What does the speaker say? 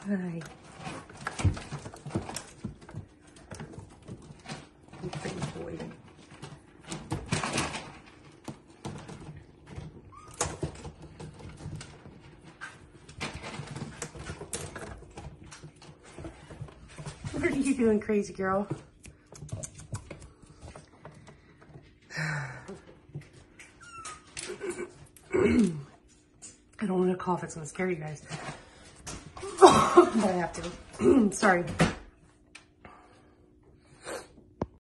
Hi. You pretty boy. What are you doing, crazy girl? I don't want to cough. It's going to scare you guys. But I have to. Sorry.